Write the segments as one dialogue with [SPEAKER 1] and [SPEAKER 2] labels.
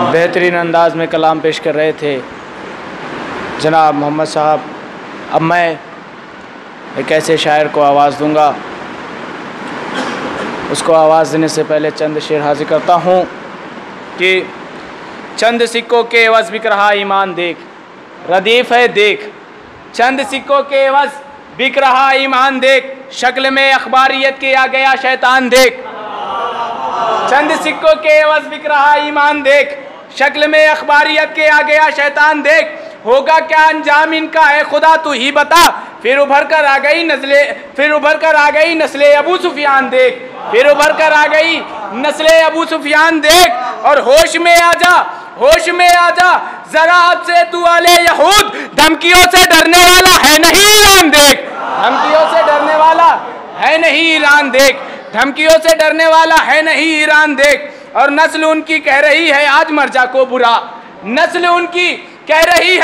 [SPEAKER 1] बेहतरीन अंदाज में कलाम पेश कर रहे थे जनाब मोहम्मद साहब। अब मैं एक ऐसे शायर को आवाज़ दूंगा, उसको आवाज़ देने से पहले चंद शेर हाजिर करता हूँ कि चंद सिक्कों के एवज़ बिक रहा ईमान देख, रदीफ़ है देख। चंद सिक्कों के एवज़ बिक रहा ईमान देख, शक्ल में अखबारियत के आ गया शैतान देख। चंद सिक्कों के एवज़ बिक रहा ईमान देख, शक्ल में अखबारियत के आ गया शैतान देख। होगा क्या अंजाम इनका है खुदा तू ही बता, फिर उभर कर आ गई नस्ले अबू सुफियान देख, फिर उभर कर आ गई नस्ले अबू सुफियान देख। और होश में आ जा जरा अब से तू आले यहूद, धमकियों से डरने वाला है नहीं ईरान देख, धमकियों से डरने वाला है नहीं ईरान देख, धमकियों से डरने वाला है नहीं ईरान देख। और नस्ल उनकी कह रही है आज मर्जा को बुरा, नस्ल उनकी कह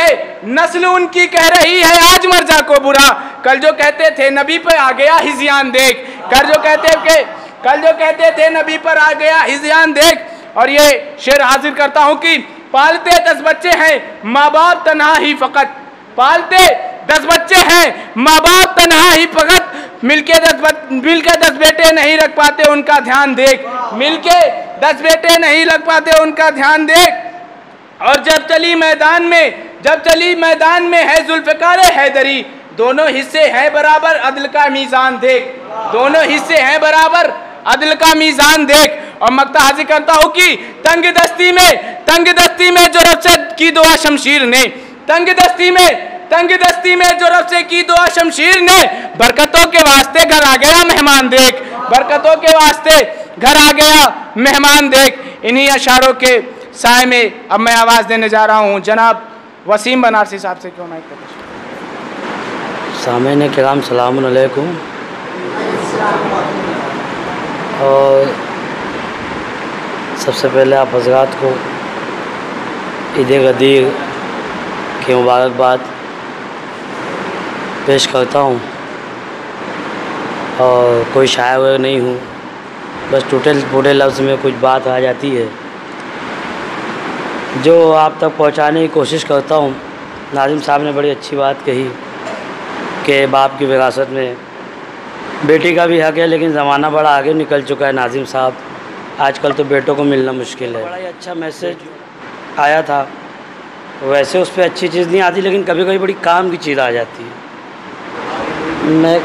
[SPEAKER 1] रही है आज मर्जा को बुरा। कल जो कहते थे नबी पर आ गया हिज़ियान देख, कल जो कहते थे नबी पर आ गया हिज़ियान देख। और ये शेर हाजिर करता हूँ कि पालते 10 बच्चे हैं माँ बाप तन्हा ही फ़कत, पालते 10 बच्चे हैं माँ बाप तन्हा ही फ़कत, मिलके 10 बेटे नहीं रख पाते उनका ध्यान देख, मिलके 10 बेटे नहीं रख पाते उनका ध्यान देख। और जब चली मैदान में है जुल्फ़िकार हैदरी, दोनों हिस्से हैं बराबर अदल का मीज़ान देख, दोनों हिस्से हैं बराबर अदल का मीज़ान देख। और मक्ता हाजिर करता हूँ कि तंग दस्ती में जो रब से की दुआ शमशीर ने, तंग दस्ती में जो रब से की दुआ शमशीर ने, बरकतों के वास्ते घर आ गया मेहमान देख, बरकतों के वास्ते घर आ गया मेहमान देख। इन्हीं अशारों के साए में अब मैं आवाज़ देने जा रहा हूँ जनाब वसीम बनारसी साहब से। क्यों माइक पर
[SPEAKER 2] सामईन किराम सलामुन अलैकुम। और सबसे पहले आप हज़रात को ईद गदीर की मुबारकबाद पेश करता हूँ। और कोई शायर वगैरह नहीं हूँ, बस टूटे फूटे लफ्ज़ में कुछ बात आ जाती है जो आप तक पहुँचाने की कोशिश करता हूँ। नाज़िम साहब ने बड़ी अच्छी बात कही कि बाप की विरासत में बेटी का भी हक़ है, लेकिन ज़माना बड़ा आगे निकल चुका है नाज़िम साहब, आजकल तो बेटों को मिलना मुश्किल है। बड़ा ही अच्छा मैसेज आया था, वैसे उस पर अच्छी चीज़ नहीं आती, लेकिन कभी कभी बड़ी काम की चीज़ आ जाती है। मैं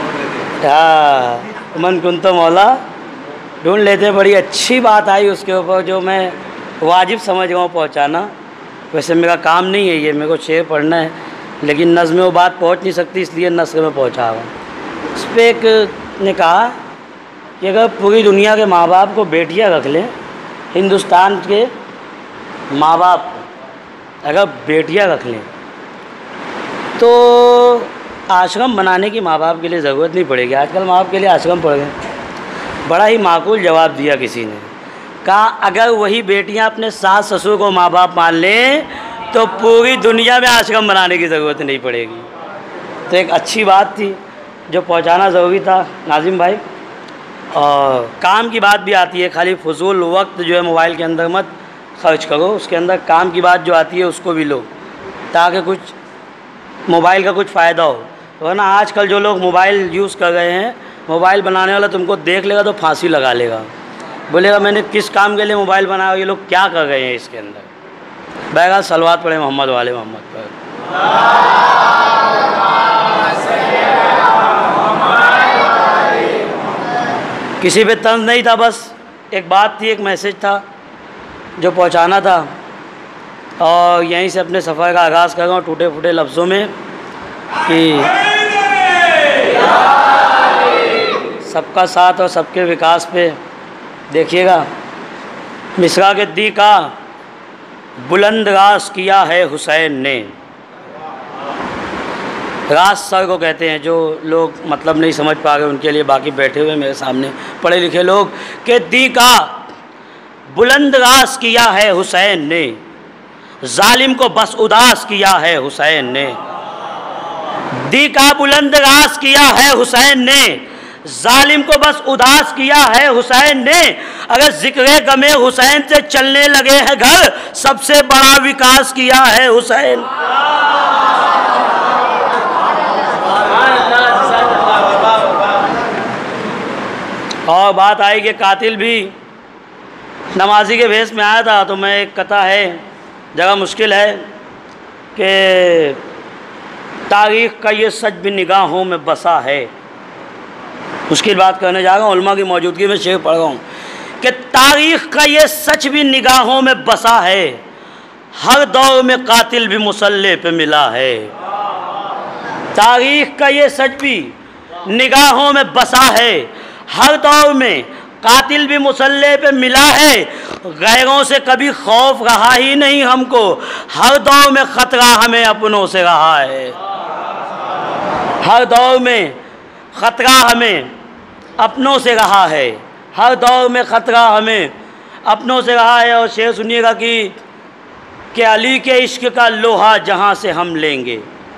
[SPEAKER 2] मन कुन तो मौला ढूंढ लेते, बड़ी अच्छी बात आई उसके ऊपर जो मैं वाजिब समझ रहा हूँ पहुँचाना। वैसे मेरा काम नहीं है ये, मेरे को शेर पढ़ना है, लेकिन नज़्म में वो बात पहुँच नहीं सकती, इसलिए नस्र में पहुँचा रहा हूँ। उस पर एक ने कहा कि अगर पूरी दुनिया के माँ बाप को बेटियाँ रख लें, हिंदुस्तान के माँ बाप अगर बेटियाँ रख लें तो आश्रम बनाने की माँ बाप के लिए ज़रूरत नहीं पड़ेगी। आजकल माँ बाप के लिए आश्रम पड़ गए। बड़ा ही माकूल जवाब दिया किसी ने, कहा अगर वही बेटियाँ अपने सास ससुर को माँ बाप मान लें तो पूरी दुनिया में आश्रम बनाने की ज़रूरत नहीं पड़ेगी। तो एक अच्छी बात थी जो पहुंचाना ज़रूरी था नाज़िम भाई। और काम की बात भी आती है, खाली फजूल वक्त जो है मोबाइल के अंदर मत खर्च करो, उसके अंदर काम की बात जो आती है उसको भी लो, ताकि कुछ मोबाइल का कुछ फ़ायदा हो। वरना आजकल जो लोग मोबाइल यूज़ कर रहे हैं, मोबाइल बनाने वाला तुमको देख लेगा तो फांसी लगा लेगा, बोलेगा मैंने किस काम के लिए मोबाइल बनाया, ये लोग क्या कर रहे हैं इसके अंदर। बहरहाल सलवात पढ़े मोहम्मद वाले मोहम्मद पर। किसी पे तंज नहीं था, बस एक बात थी, एक मैसेज था जो पहुंचाना था। और यहीं से अपने सफ़र का आगाज़ कर रहा हूँ टूटे फूटे लफ्ज़ों में कि सबका साथ और सबके विकास पे देखिएगा। मिसरा के दी का बुलंद रास किया है हुसैन ने, रास सर को कहते हैं जो लोग मतलब नहीं समझ पा रहे उनके लिए, बाकी बैठे हुए मेरे सामने पढ़े लिखे लोग, के दी का बुलंद रास किया है हुसैन ने, जालिम को बस उदास किया है हुसैन ने। दी का बुलंद रास किया है हुसैन ने, जालिम को बस उदास किया है हुसैन ने। अगर जिक्र गमे हुसैन से चलने लगे हैं घर, सबसे बड़ा विकास किया है हुसैन। और बात आई कि कातिल भी नमाजी के भेष में आया था। तो मैं एक कथा है, जगह मुश्किल है कि तारीख़ का ये सच भी निगाहों में बसा है। मुश्किल बात करने जा रहा हूँ, उलमा की मौजूदगी में शेर पढ़ रहा हूँ कि तारीख़ का ये सच भी निगाहों में बसा है, हर दौर में कातिल भी मुसल्ले पे मिला है। तारीख़ का ये सच भी निगाहों में बसा है, हर दौर में कातिल भी मुसल्ले पे मिला है। गैरों से कभी खौफ रहा ही नहीं हमको, हर दौर में ख़तरा हमें अपनों से रहा है। हर दौर में ख़तरा हमें अपनों से रहा है, हर दौर में ख़तरा हमें अपनों से रहा है। और शेर सुनिएगा कि अली के इश्क का लोहा जहाँ से हम लेंगे,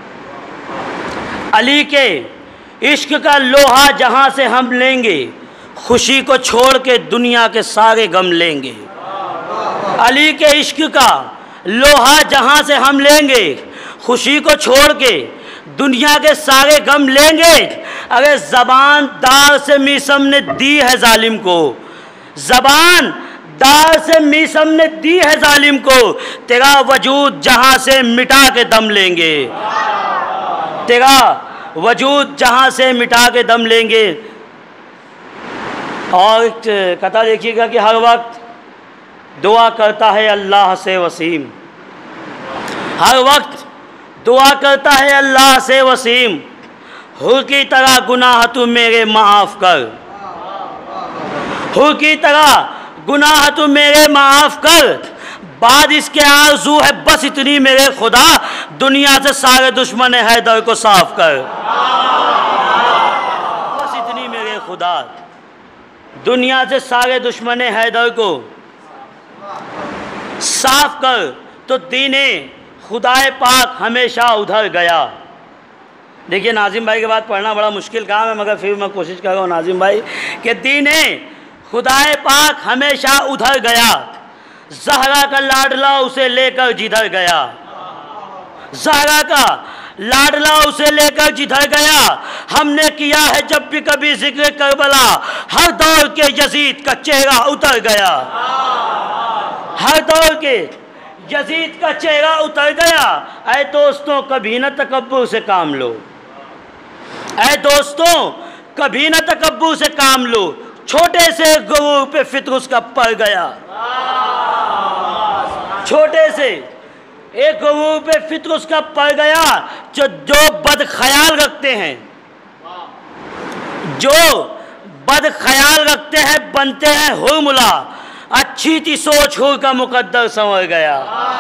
[SPEAKER 2] अली के इश्क का लोहा जहाँ से हम लेंगे, खुशी को छोड़ के दुनिया के सारे गम लेंगे। अली के इश्क का लोहा जहाँ से हम लेंगे, खुशी को छोड़ के दुनिया के सारे गम लेंगे। अगर ज़बान दार से मीसम ने दी है जालिम को, ज़बान दार से मीसम ने दी है जालिम को, तेरा वजूद जहाँ से मिटा के दम लेंगे, तेरा वजूद जहाँ से मिटा के दम लेंगे। और कथा देखिएगा कि हर वक्त दुआ करता है अल्लाह से वसीम, हर वक्त दुआ करता है अल्लाह से वसीम, हुर की तरह गुनाह तू मेरे माफ़ कर, हुर की तरह गुनाह तू मेरे माफ़ कर। बाद इसके आरज़ू है बस इतनी मेरे खुदा, दुनिया से सारे दुश्मन हैदर को साफ कर। बस इतनी मेरे खुदा, दुनिया से सारे दुश्मन हैदर को साफ कर। तो दीने खुदाए पाक हमेशा उधर गया। देखिए नाजिम भाई के बाद पढ़ना बड़ा मुश्किल काम है, मगर फिर मैं कोशिश कर रहा हूँ नाजिम भाई कि दीने खुदाए पाक हमेशा उधर गया, ज़हरा का लाडला उसे लेकर जिधर गया, ज़हरा का लाडला उसे लेकर जिधर गया। हमने किया है जब भी कभी जिक्र करबला, हर दौर के यजीद का चेहरा उतर गया, हर दौर के यजीद का चेहरा उतर गया। ऐ दोस्तों कभी न तकब्बुर से काम लो, ऐ दोस्तों कभी न तकब्बुर से काम लो, छोटे से गुरूर पे फित्र उसका पड़ गया, छोटे से एक गुरूर पे फित्र उसका पड़ गया। जो बद ख्याल रखते हैं, जो बद ख्याल रखते हैं बनते हैं हुर्मुला, अच्छी थी सोच हुर का मुकद्दर संवर गया।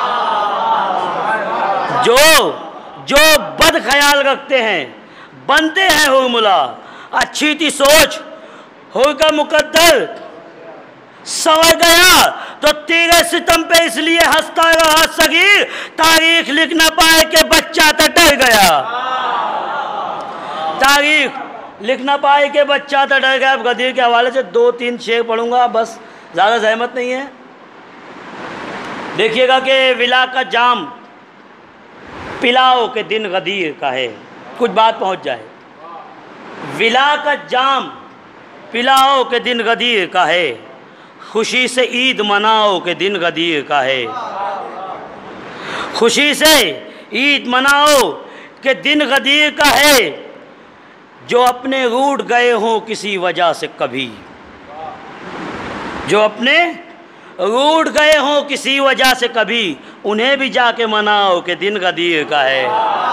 [SPEAKER 2] जो बद ख्याल रखते हैं बनते हैं हुर्मुला, अच्छी थी सोच हुर का मुकद्दर संवर गया। तो तेरे सितम पे इसलिए हंसता रहा सगीर, तारीख लिख न पाए के बच्चा तो डर गया, तारीख लिख न पाए के बच्चा तो डर गया। गदीर के हवाले से 2-3 शेर पढ़ूंगा, बस ज़्यादा जहमत नहीं है। देखिएगा कि विला का जाम पिलाओ के दिन गदीर का है, कुछ बात पहुंच जाए। विला का जाम पिलाओ के दिन गदीर का है, खुशी से ईद मनाओ के दिन गदीर का है, खुशी से ईद मनाओ के दिन गदीर का है। जो अपने रूठ गए हों किसी वजह से कभी, जो अपने रूठ गए हों किसी वजह से कभी, उन्हें भी जाके मनाओ के दिन गदीर का है,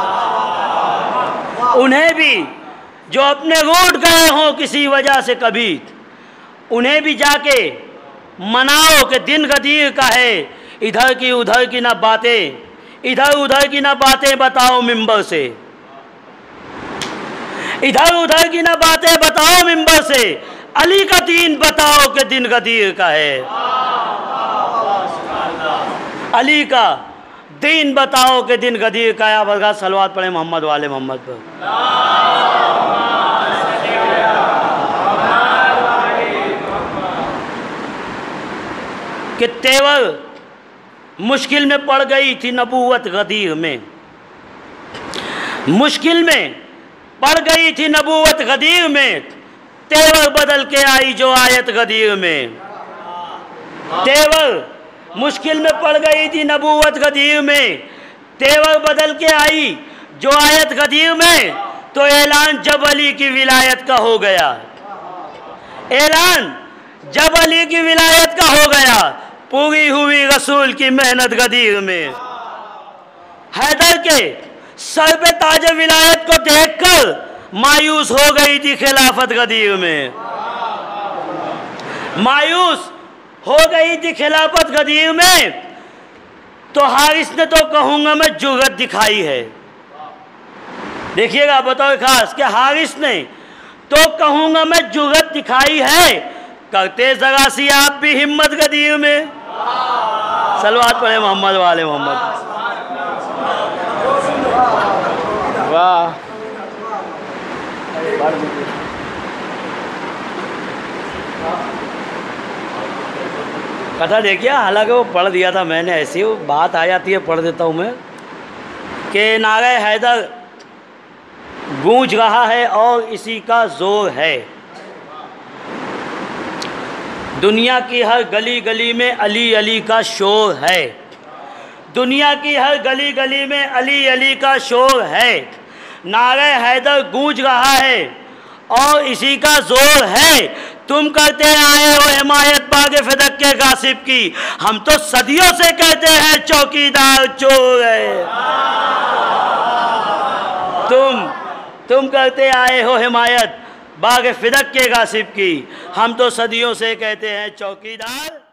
[SPEAKER 2] उन्हें भी जो अपने रूठ गए हों किसी वजह से कभी, उन्हें भी जाके मनाओ के दिन गदीर का है। इधर की उधर की ना बातें, इधर उधर की ना बातें बताओ मिंबर से, इधर उधर की ना बातें बताओ मिंबर से, अली का दीन बताओ के दिन गदीर का है, अली का दीन बताओ के दिन गदीर का है। आप बरगाह सलवात पढ़े मोहम्मद वाले मोहम्मद पर। कि तेवर मुश्किल में पड़ गई थी नबूवत गदीर में, मुश्किल में पड़ गई थी नबूवत गदीर में, तेवर बदल के आई जो आयत गदीर में। तेवर मुश्किल में पड़ गई थी नबूवत गदीर में, तेवर बदल के आई जो आयत गदीर में, तो ऐलान जब अली की विलायत का हो गया, ऐलान जब अली की विलायत का हो गया, पूरी हुई रसूल की मेहनत गदीर में। हैदर के सर पे ताज विलायत को देखकर मायूस हो गई थी खिलाफत गदीर में, मायूस हो गई थी खिलाफत गदीर में। तो हारिस ने तो कहूंगा मैं जुर्रत दिखाई है। देखिएगा बताओ खास कि हारिस ने तो कहूंगा मैं जुर्रत दिखाई है, करते जरा सी आप भी हिम्मत गदीर में। सलवात पढ़े मोहम्मद वाले मोहम्मद।
[SPEAKER 1] वाह,
[SPEAKER 2] कथा देखिए, हालांकि वो पढ़ दिया था मैंने, ऐसी वो बात आ जाती है पढ़ देता हूँ मैं कि नारे हैदर गूंज रहा है और इसी का जोर है। दुनिया की हर गली गली में अली अली का शोर है, दुनिया की हर गली गली में अली अली का शोर है। नारे हैदर गूंज रहा है और इसी का जोर है। तुम करते आए हो हिमायत बागे फिदक के गासिब की, हम तो सदियों से कहते हैं चौकीदार चोर है। तुम करते आए हो हिमायत बागे फिदक के गासिब की, हम तो सदियों से कहते हैं चौकीदार